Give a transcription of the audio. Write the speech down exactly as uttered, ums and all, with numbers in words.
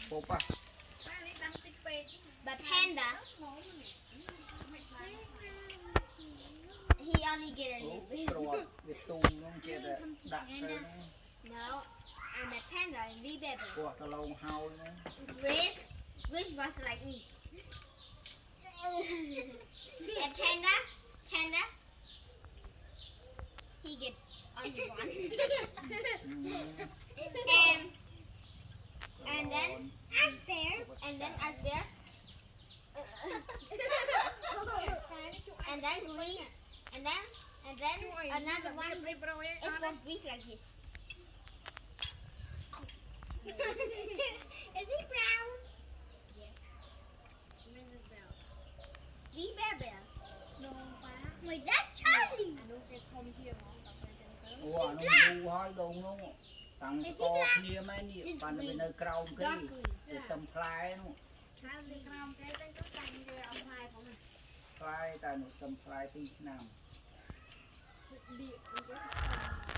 Popa. But panda, he only get a little bit. No, and the panda is the baby. Rich, Rich was like me. And panda, panda, he get only one. and and then as bear, and then as bear, and then Greece, and then and then another one. It was Greece like this. Is he brown? Yes. Missus Bell. The bear bears. No, wait, that's Charlie. Ủa, nó ngu hỏi đồ ngu. Tăng co kia mấy nị, bạn bên nơi cầu cái để tầm phai nó. Phai tại một tầm phai tí nào.